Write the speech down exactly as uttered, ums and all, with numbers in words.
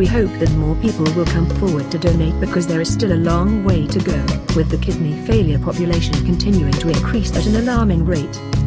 We hope that more people will come forward to donate because there is still a long way to go, with the kidney failure population continuing to increase at an alarming rate.